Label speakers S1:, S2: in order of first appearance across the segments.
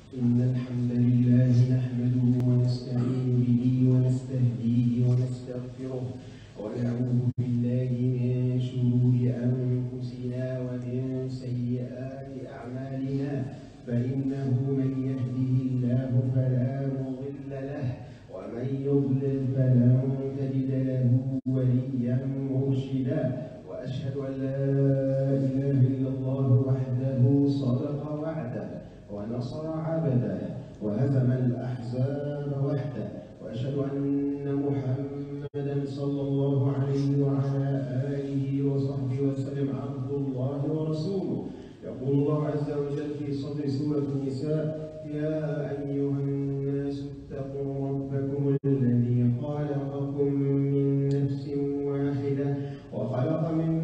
S1: إن الحمد لله نحمده ونستعين به ونستهديه ونستغفره ونعوذ بالله من شرور أنفسنا ومن سيئات أعمالنا، فإنه من يهده الله فلا مضل له ومن يضلل فلن تجد له وليا مرشدا. وأشهد أن لا إله إلا الله وحده صدق وعده ونصر عبده وهزم الأحزاب وحده. وأشهد أن محمدا صلى الله عليه وعلى آله وصحبه وسلم عبد الله ورسوله. يقول الله عز وجل في صدر سورة النساء: يا أيها الناس اتقوا ربكم الذي خلقكم من نفس واحدة وخلق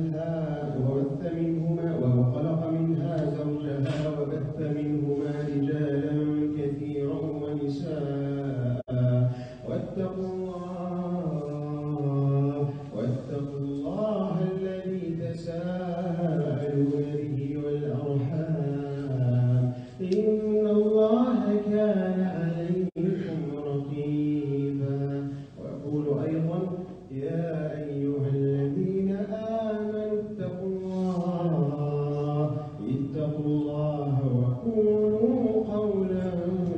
S1: منها زوجها وبث منهما رجالا كثيرا ونساء واتقوا الله الذي تساءلون به والأرحام إن الله كان عليكم رقيبا. وأقول أيضا: يا أيها الذين آمنوا اتقوا الله وقولوا قولا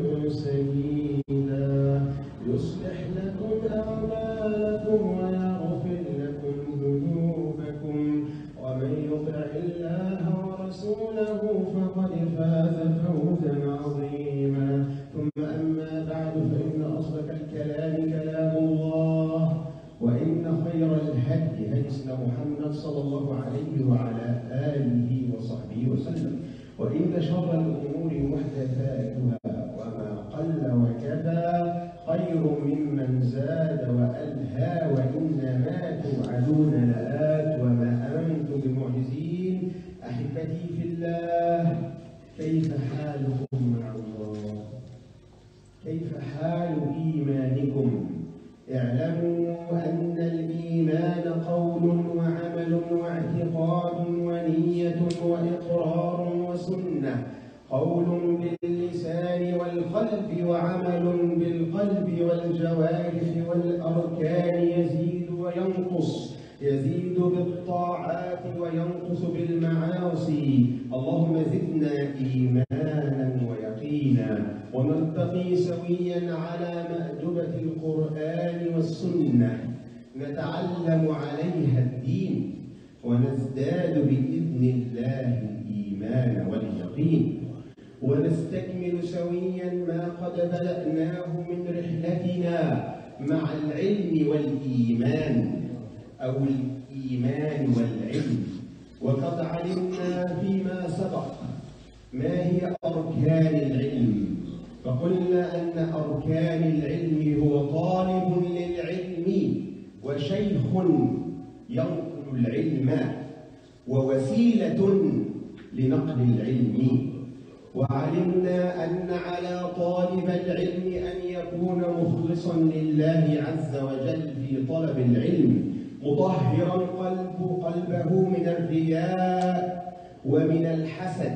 S1: سديدا يصلح لكم أعمالكم ويغفر لكم ذنوبكم، ومن يطع الله ورسوله فقد فاز فوزا عظيما. ثم أما بعد، فإن أصدق الكلام كلام الله، وإن خير الهدي هدي محمد صلى الله عليه وعلى آله وصحبه وسلم، وإن شر الأمور محدثاتها وما قل وكفى خير ممن زاد وألهى، وإنما توعدون لآت وما أنتم بمعجزين. أحبتي في الله، كيف حالكم مع الله؟ كيف حال إيمانكم؟ اعلموا أن الإيمان قول وعمل واعتقاد ونية وإقرار وسنة. قول باللسان والقلب، وعمل بالقلب والجوارح والأركان، يزيد وينقص، يزيد بالطاعات وينقص بالمعاصي. اللهم زدنا إيمانا ويقينا، ونرتقي سويا على مأدبة القرآن والسنة، نتعلم عليها الدين ونزداد بإذن الله الإيمان واليقين، ونستكمل سويا ما قد بدأناه من رحلتنا مع العلم والإيمان، أو الإيمان والعلم. وقد علمنا فيما سبق ما هي أركان العلم، فقلنا أن أركان العلم هو طالب للعلم وشيخ ينقل العلم ووسيلة لنقل العلم. وعلمنا أن على طالب العلم أن يكون مخلصا لله عز وجل في طلب العلم، مطهرا قلبه من الرياء ومن الحسد،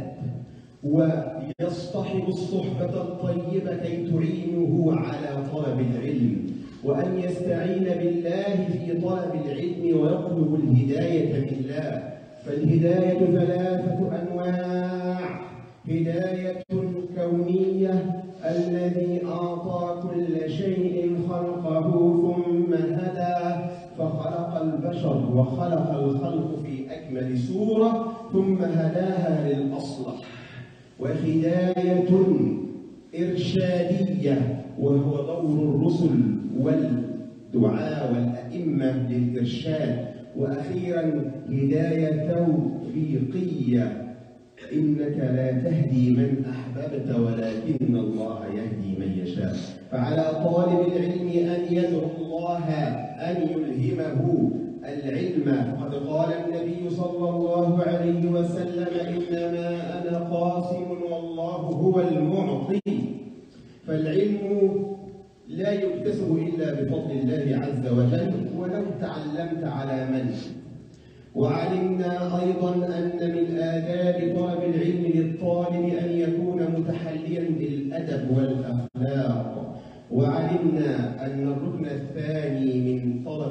S1: ويصطحب الصحبة الطيبة كي تعينه على طلب العلم، وأن يستعين بالله في طلب العلم ويطلب الهداية بالله. فالهداية ثلاثة أنواع: هداية كونية، الذي أعطى كل شيء خلقه ثم هدى، فخلق البشر وخلق الخلق في أكمل صورة ثم هداها للأصلح. وهداية إرشادية، وهو دور الرسل والدعاء والأئمة للإرشاد. وأخيرا هداية توفيقية، إنك لا تهدي من أحببت ولكن الله يهدي من يشاء. فعلى طالب العلم أن يدعو الله أن يلهمه العلم. فقد قال النبي صلى الله عليه وسلم: إنما أنا قاسم والله هو المعطي. فالعلم لا يكتسب إلا بفضل الله عز وجل، ولو تعلمت على من. وعلمنا أيضا أن من آداب طلب العلم للطالب أن يكون متحليا بالأدب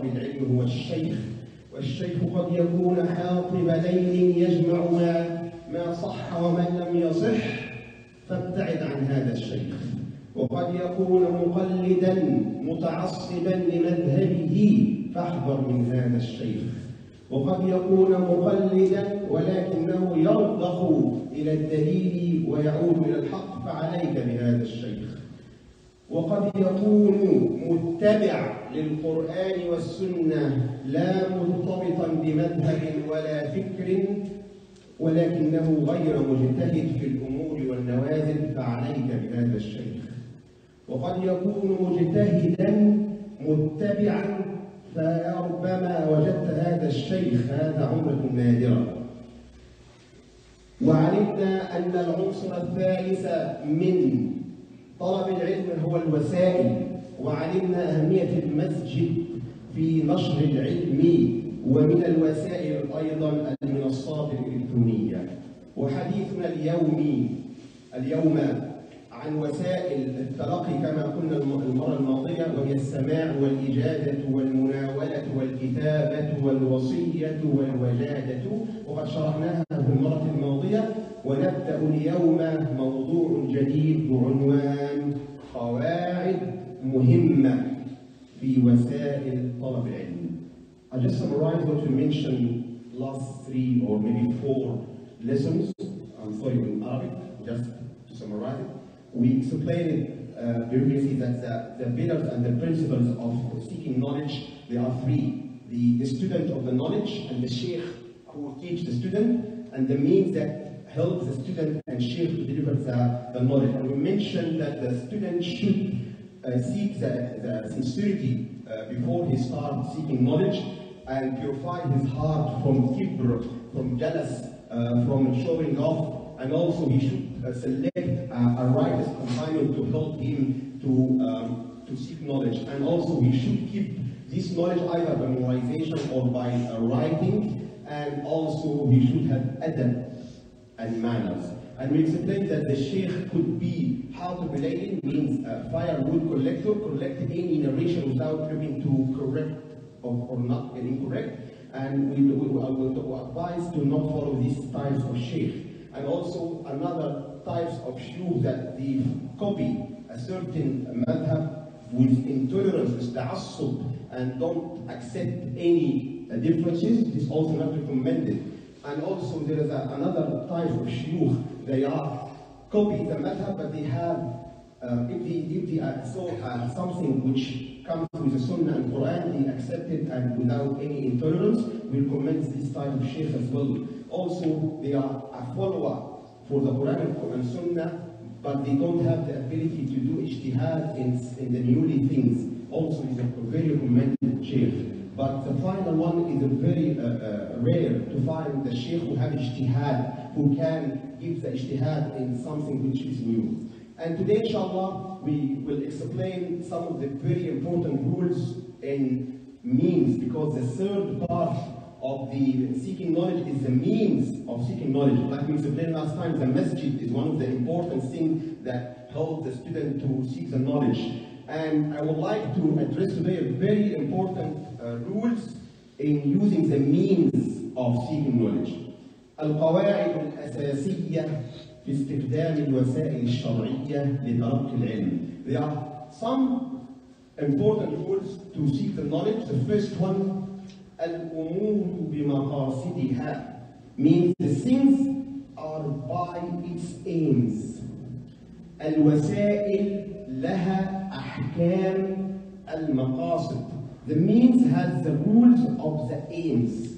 S1: العلم هو الشيخ، والشيخ قد يكون حاطب ليل يجمع ما صح ومن لم يصح، فابتعد عن هذا الشيخ. وقد يكون مقلدا متعصبا لمذهبه، فاحذر من هذا الشيخ. وقد يكون مقلدا ولكنه يرضخ إلى الدليل ويعود إلى الحق، فعليك بهذا الشيخ. وقد يكون متبع للقرآن والسنة لا مرتبطا بمذهب ولا فكر، ولكنه غير مجتهد في الأمور والنوازل، فعليك بهذا الشيخ. وقد يكون مجتهدا متبعا، فربما وجدت هذا الشيخ، هذا عمرة نادرة. وعلمنا أن العنصر الثالث من طلب العلم هو الوسائل، وعلمنا أهمية المسجد في نشر العلم، ومن الوسائل أيضا المنصات الإلكترونية. وحديثنا اليوم عن وسائل التلقي كما قلنا المرة الماضية، وهي السماع والإجازة والمناولة والكتابة والوصية والوجادة، وقد شرحناها في المرة الماضية. ونبدأ اليوم موضوع جديد بعنوان قواعد مهمة في وسائل طلب العلم. I just summarized what we mentioned last 3 or maybe 4 lessons. I'm sorry, in Arabic, just to summarize it. We explained previously that the pillars and the principles of seeking knowledge, there are 3. The student of the knowledge and the sheikh who teach the student, and the means that help the student and sheikh to deliver the knowledge. And we mentioned that the student should seek the sincerity before he starts seeking knowledge, and purify his heart from kibr, from jealous, from showing off, and also he should select a righteous companion to help him to seek knowledge. And also he should keep this knowledge either by memorization or by writing, and also he should have adab and manners. And we explained that the sheikh could be حاطب ليل, means firewood collector, collect any narration without looking to correct or not get incorrect. And we will advise to not follow these types of sheikh. And also another types of shuyukh that they copy a certain madhab with intolerance, with ta'assub, and don't accept any differences. This is also not recommended. And also there is another type of shuyukh. They are copy the madhab, but they have if they saw something which comes with the Sunnah and Quran, they accept it and without any intolerance. We recommend this type of sheikh as well. Also, they are a follower for the Quran and Sunnah, but they don't have the ability to do ijtihad in the newly things. Also, is a very recommended sheikh. But the final one is a very rare to find the sheikh who have ijtihad, who can give the ijtihad in something which is new. And today, inshallah, we will explain some of the very important rules and means, because the third part of the seeking knowledge is the means of seeking knowledge. Like we explained last time, the masjid is one of the important things that helps the student to seek the knowledge. And I would like to address today a very important rules in using the means of seeking knowledge. القواعد الأساسية في استخدام الوسائل الشرعية لتلقي العلم. There are some important rules to seek the knowledge. The first one, الأمور بمقاصدها, means the things are by its aims. الوسائل لها أحكام المقاصد. The means has the rules of the aims.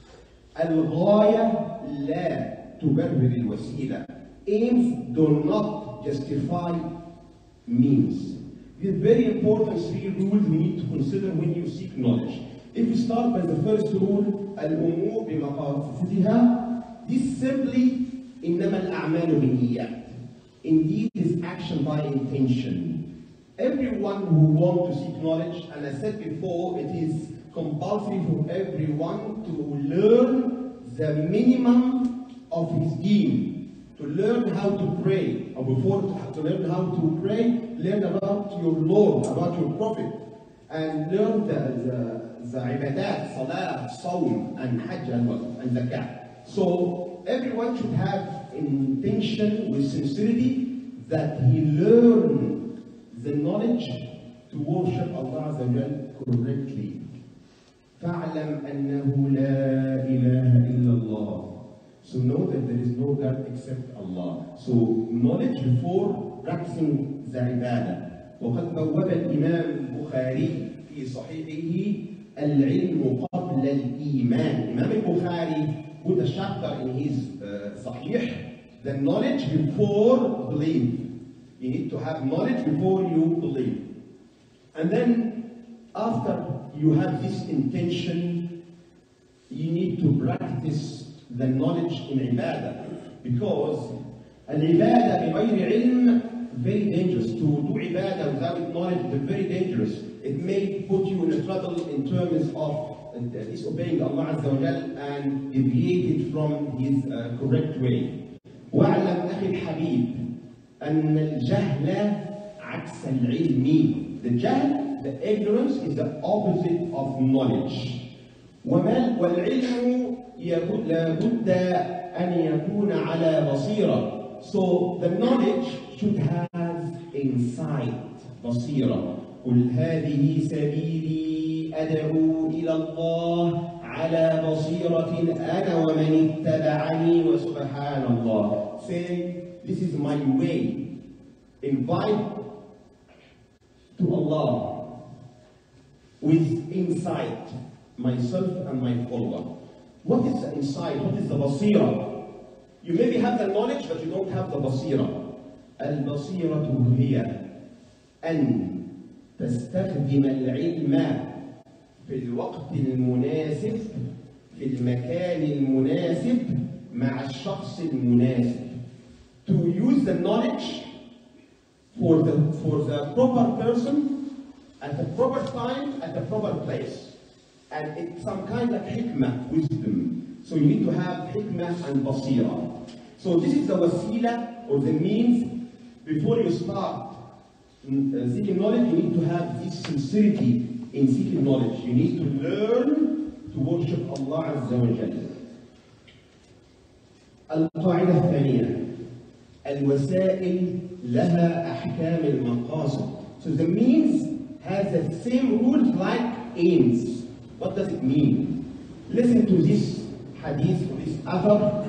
S1: الغاية لا تبرر الوسيلة. Aims do not justify means. These very important 3 rules we need to consider when you seek knowledge. If we start by the first rule, الأمور بمقاصدها, this simply إنما الأعمال بالنيات. Indeed, is action by intention. Everyone who wants to seek knowledge, and I said before, it is compulsory for everyone to learn the minimum of his deen, to learn how to pray, or before to learn how to pray, learn about your Lord, about your Prophet, and learn the ibadat, salah, sawm, and hajj and zakat. So everyone should have intention with sincerity that he learn the knowledge to worship Allah Azza wa Jal correctly. فَاعْلَمْ أَنَّهُ لَا إِلَهَ إِلَّا اللَّهِ. So know that there is no God except Allah. So knowledge before practicing the ibadah. وقد بوب الإمام البخاري في صحيحه العلم قبل الإيمان. Imam al-Bukhari put a chapter in his Sahih, the knowledge before belief. You need to have knowledge before you believe. And then after you have this intention, you need to practice the knowledge in ibadah. Because al-ibadah بغير علم very dangerous. To do ibadah without knowledge is very dangerous. It may put you in a trouble in terms of disobeying Allah Azza wa Jal and deviated from his correct way. واعلم أخي الحبيب أن الجهل عكس العلم. The jahl, the ignorance, is the opposite of knowledge. والعلم لابد أن يكون على بصيرة. So the knowledge should have insight, بصيرة. قل هذه سبيلي أدعو إلى الله على بصيرة أنا ومن اتبعني وسبحان الله. Say, this is my way. Invite to Allah with insight, myself and my follower. What is the insight? What is the basira? You maybe have the knowledge, but you don't have the basira. البصيرة هي أن تستخدم العلم في الوقت المناسب في المكان المناسب مع الشخص المناسب. To use the knowledge for the proper person at the proper time at the proper place. And it's some kind of hikmah, wisdom. So you need to have hikmah and basira. So this is the wasila or the means. Before you start seeking knowledge, you need to have this sincerity in seeking knowledge. You need to learn to worship Allah Azza wa Jalla. القاعدة الثانية الوسائل لها أحكام المقاصد. So the means has the same rules like aims. What does it mean? Listen to this hadith, this other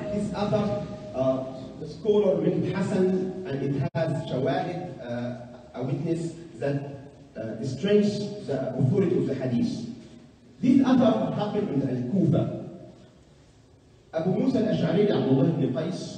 S1: the scholar make it Hasan, and it has shawahid, a witness that strengthens the authority of the hadith. This other happened in Al-Kufa. Abu Musa al-Ash'ari Abdullah ibn Qais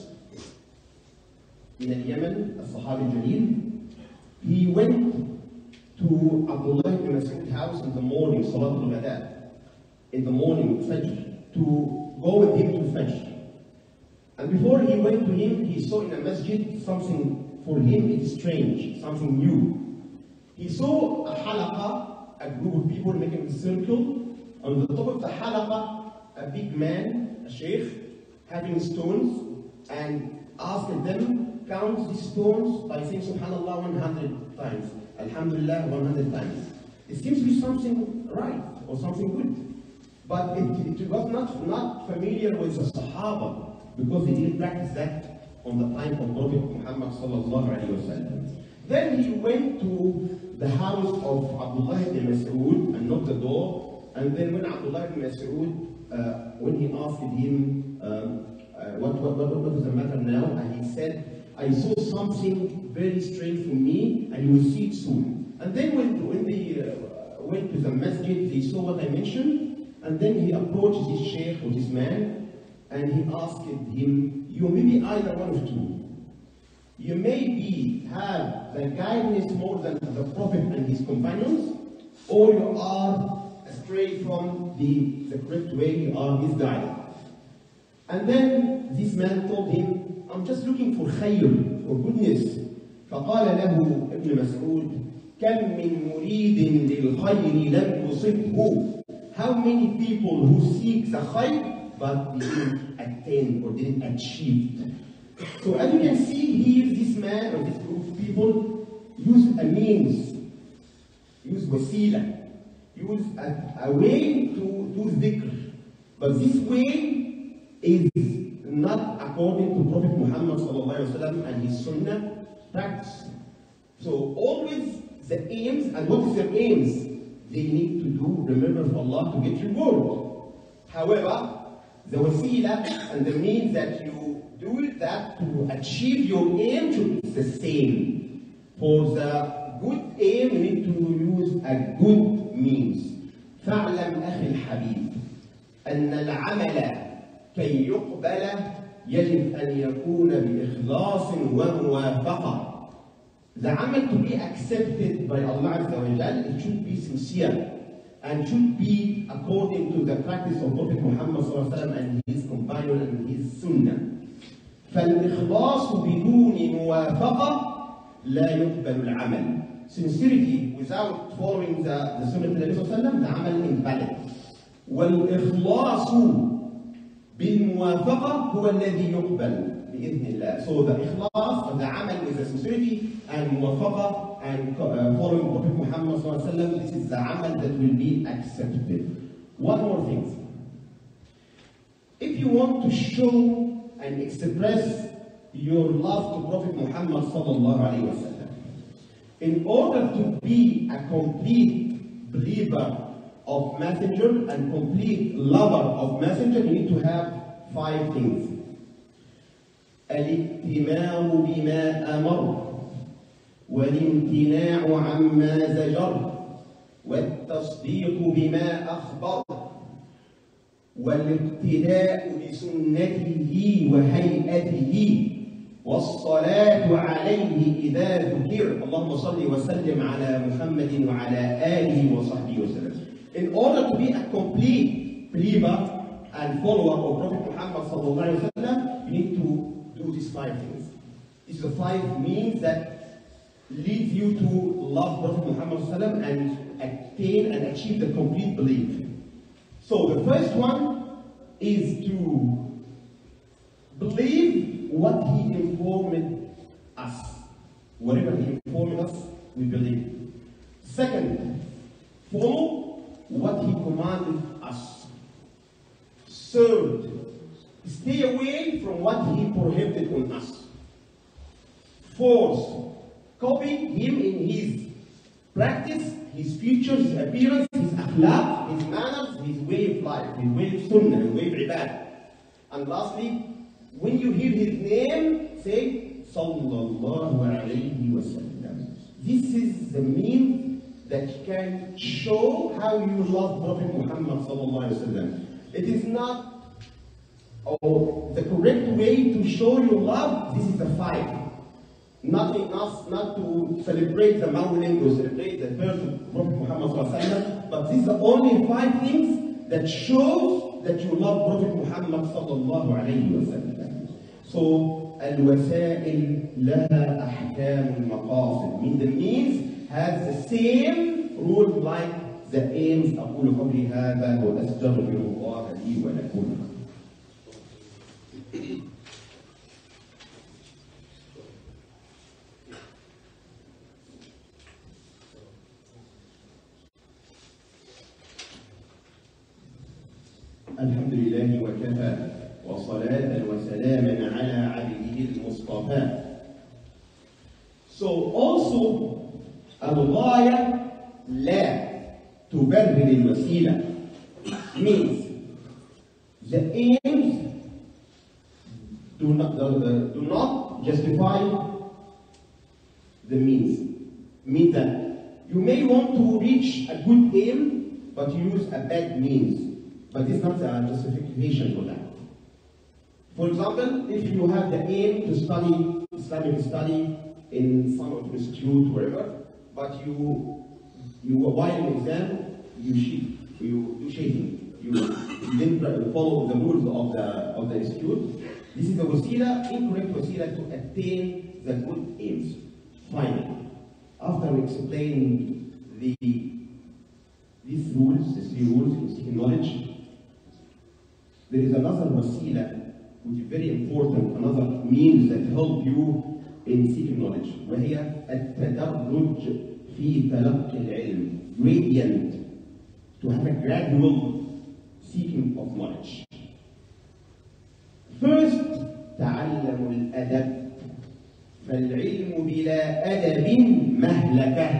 S1: in Yemen, a Sahabi Jalil, he went to Abdullah ibn Mas'ud's house in the morning, Salat al-Ghada, in the morning, Fajr, to go with him to Fajr. And before he went to him, he saw in a masjid something for him it's strange, something new. He saw a halaqa, a group of people making a circle. On the top of the halaqa, a big man, a sheikh, having stones, and asked them, count these stones by saying Subhanallah 100 times, Alhamdulillah 100 times. It seems to be something right or something good. But it was not familiar with the Sahaba, because they didn't practice that on the time of Prophet Muhammad sallallahu alaihi wasallam. Then he went to the house of Abdullah ibn Mas'ud and knocked the door. And then when Abdullah ibn Mas'ud, when he asked him, what is the matter now? And he said, I saw something very strange for me, and you will see it soon. And then when they went to the masjid, they saw what I mentioned, and then he approached this sheikh or this man, and he asked him, you may be either one of two. You may have the guidance more than the Prophet and his companions, or you are astray from the correct way, you are misguided. And then this man told him, I'm just looking for khayr, for goodness. فقال له ابن مسعود كم من مريد للخير لم يصبه. How many people who seek the khayr but didn't attain or didn't achieve. So as you can see here, this man or this group of people use a means, use wasila, use a way to do dhikr. But this way is not according to Prophet Muhammad ﷺ and his sunnah practice. So always the aims, and what is their aims? They need to do remembrance of Allah to get reward. However, the wasila and the means that you do that to achieve your aim should be the same. For the good aim, you need to use a good means. فاعلم أخي الحبيب أن العمل كي يقبل يجب أن يكون بإخلاص وموافقة. The amal to be accepted by Allah Azza wa Jal, it should be sincere and should be according to the practice of Prophet Muhammad sallallahu alaihi wasallam and his companion and his sunnah. فالإخلاص بدون موافقة لا يقبل العمل. Sincerity without following the sunnah of the Nabi sallallahu alaihi wasallam, the amal invalid. والإخلاص بالموافقة هو الذي يقبل بإذن الله. So the ikhlas, the amal with the sincerity and muwafaqa and following Prophet Muhammad sallallahu alaihi wasallam, this is the amal that will be accepted. One more thing. If you want to show and express your love to Prophet Muhammad sallallahu alaihi wasallam, in order to be a complete believer of messenger and complete lover of messenger, you need to have 5 things. الائتمام بما أمر والامتناع عما زجر والتصديق بما أخبر والاقتداء بسنته وهيئته والصلاة عليه إذا ذكر. اللهم صل وسلم على محمد وعلى آله وصحبه وسلم. In order to be a complete believer and follower of Prophet Muhammad sallallahu alaihi wasallam, you need to do these 5 things. These are the 5 means that leads you to love Prophet Muhammad sallallahu alaihi wasallam and attain and achieve the complete belief. So the first one is to believe what he informed us. Whatever he informed us, we believe. Second, follow what he commanded us. Third, stay away from what he prohibited on us. Fourth, copy him in his practice, his features, his appearance, his akhlaq, his manners, his way of life, his way of sunnah, his way of ibadah. And lastly, when you hear his name, say, Sallallahu Alaihi Wasallam. This is the means that can show how you love Prophet Muhammad Sallallahu Alaihi Wasallam. It is not the correct way to show your love. This is the 5. Not enough, not to celebrate the Mawlid or celebrate the birth of Prophet Muhammad Sallallahu Alaihi Wasallam, but these are only 5 things that shows that you love Prophet Muhammad Sallallahu Alaihi Wasallam. So, al-wasa'il laha ahkam al-maqasid. Mean the means has the same rule like the aims. أقول قولي هذا وأستغفر الله لي ولكم. الحمد لله وكفى وصلاة وسلاما على عبده المصطفى. So also الغاية لا تبرر الوسيلة means the aims do not justify the means. Means that you may want to reach a good aim but you use a bad means. But it's not a justification for that. For example, if you have the aim to study Islamic study in some institute, wherever, but while in exam, you do cheating. You didn't follow the rules of the institute. This is a wasila, incorrect wasila to attain the good aims. Finally, after we explain these rules, these 3 rules in seeking knowledge, there is another wasila which is very important, another means that help you in seeking knowledge. وهي التدرج في تلقي العلم. Gradient to have a gradual seeking of knowledge. First, تعلموا الأدب، فالعلم بلا أدب مهلكة،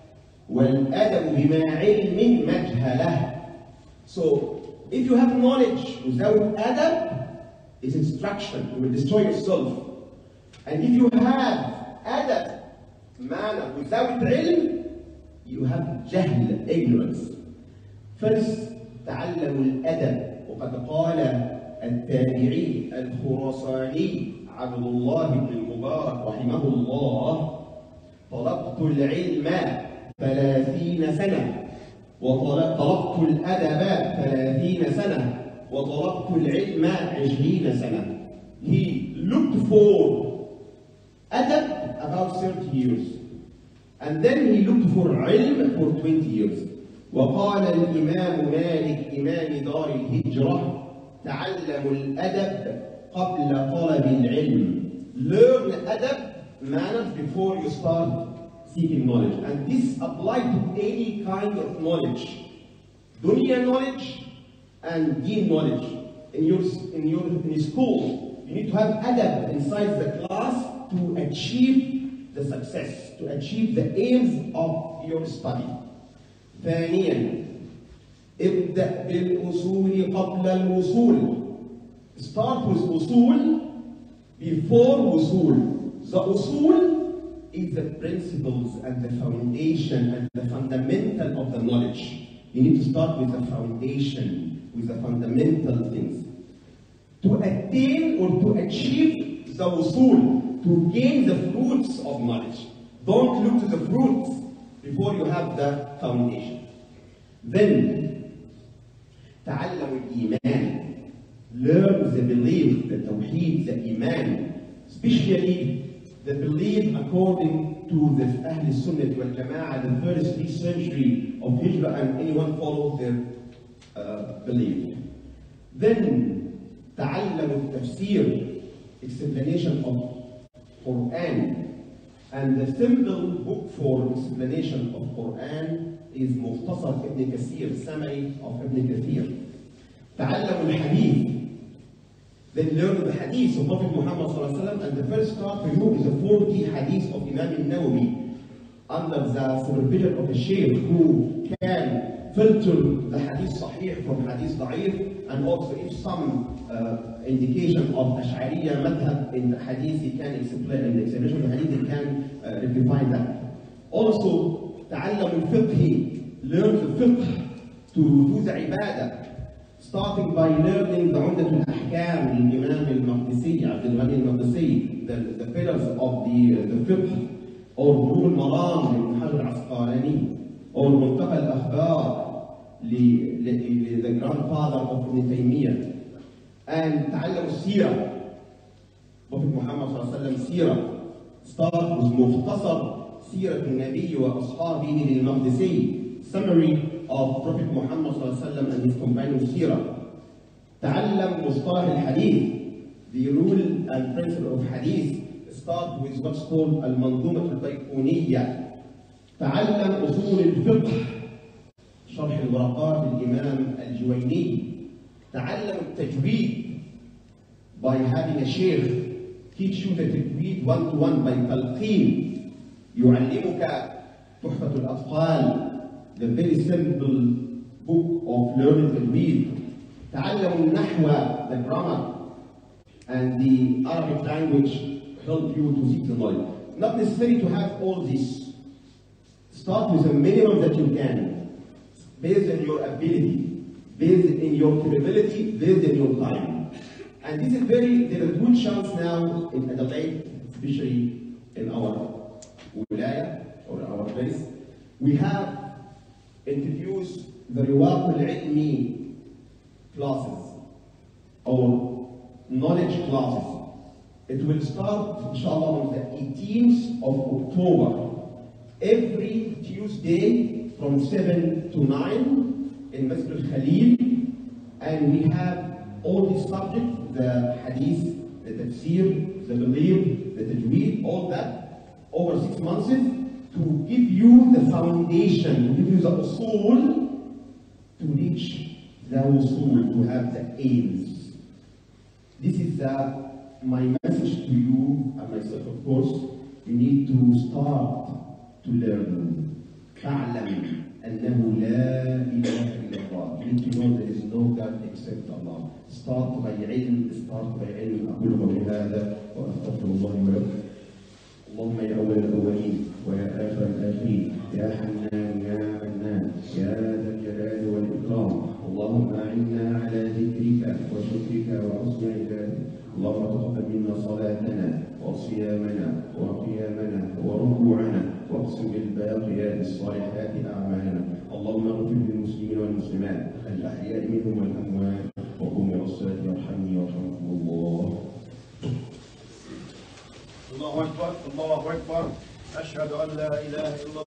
S1: والأدب بما علم مجهلة. So, if you have knowledge without adab, it's instruction, you will destroy yourself. And if you have adab, manner, without ilm, you have jahl, ignorance. First, تعلموا الأدب، وقد قال التابعي الخراساني عبد الله بن المبارك رحمه الله: طلبت العلم 30 سنة، وطلبت الأدب 30 سنة، وطلبت العلم 20 سنة. He looked for adab about 30 years, and then he looked for ilm for 20 years. وقال الإمام مالك إمام دار الهجرة: تعلموا الأدب قبل طلب العلم. Learn adab, manners, before you start seeking knowledge. And this applies to any kind of knowledge. Dunya knowledge and deen knowledge. In your school, you need to have adab inside the class to achieve the success, to achieve the aims of your study. ثانيا، ابدأ بالأصول قبل الوصول. Start with usul before wusul. The usul is the principles and the foundation and the fundamental of the knowledge. You need to start with the foundation, with the fundamental things. To attain or to achieve the usul, to gain the fruits of knowledge. Don't look to the fruits before you have the foundation. Then, تعلم الإيمان. Learn the belief, the tawheed, the iman, especially the belief according to the Ahl Sunnah wal Jama'ah, the first 3 centuries of Hijrah, and anyone follows their belief. Then, تعلم التفسير, explanation of Quran. And the simple book for explanation of Quran is مختصر ابن كثير, summary of Ibn Kathir. تعلم الحديث. Then learn the hadith of Prophet Muhammad ﷺ, and the first start for you is the 40 hadith of Imam al-Nawawi under the supervision of a sheikh who can filter the hadith sahih from hadith da'if, and also if some indication of Ash'ariyya madhab in the hadith, he can explain in the explanation of the hadith, he can rectify that. Also, تعلم الفقه, learn the fiqh to do the ibadah. Starting by learning the Umdat al-Ahkam, Imam al-Maqdisi, Abdul Ghani al-Maqdisi, the pillars of the fiqh, or Bulugh al-Maram, Ibn Hajar al-Asqalani, or Muntaqa al-Akhbar, the grandfather of Ibn Taymiyyah. And تعلم السيرة, Prophet Muhammad ﷺ سيرة. Start with مختصر سيرة النبي وأصحابه للمقدسي, summary of Prophet Muhammad ﷺ and his companions سيرة. تعلم مصطلح الحديث, the rule and principle of hadith. Start with what's called المنظومة البيقونية. تعلم أصول الفقه, شرح الورقات الإمام الجويني. تعلم التجويد, by having a sheikh teach you the tajweed one-to-one by تلقين. يعلمك تحفة الأطفال, the very simple book of learning tajweed. تعلم النحو, the grammar, and the Arabic language help you to seek the knowledge. Not necessary to have all this. Start with the minimum that you can, based on your ability, based in your capability, based in your time. And this is there is a good chance now in Adelaide, especially in our wilaya or our place. We have introduced the Riwaq al-Ilmi classes or knowledge classes. It will start, inshallah, on the 18th of October. Every Tuesday from 7 to 9 in Masjid al-Khalil. And we have all these subjects, the hadith, the tafsir, the belief, the tajweed, all that, over 6 months to give you the foundation, to give you the usul to reach the wusul, to have the aims. This is my message to you and myself, of course. You need to start to learn. فاعلم أنه لا إله إلا الله. You need to know there is no God except Allah. Start by علم. أقول قولي هذا وأستغفر الله ولكم. اللهم يا أول الأولين ويا آخر الآخرين يا حنان يا منان يا ذا الجلال والإكرام، اللهم أعنا على ذكرك وشكرك وحسن عبادتك. اللهم تقبل منا صلاتنا وصيامنا وقيامنا وركوعنا واقسم بالباقيات الصالحات أعمالنا. اللهم اغفر للمسلمين والمسلمات الأحياء منهم والأموات وقم إلى الصلاة يرحمني ويرحمكم الله.
S2: الله أكبر الله أكبر. أشهد أن لا إله إلا الله.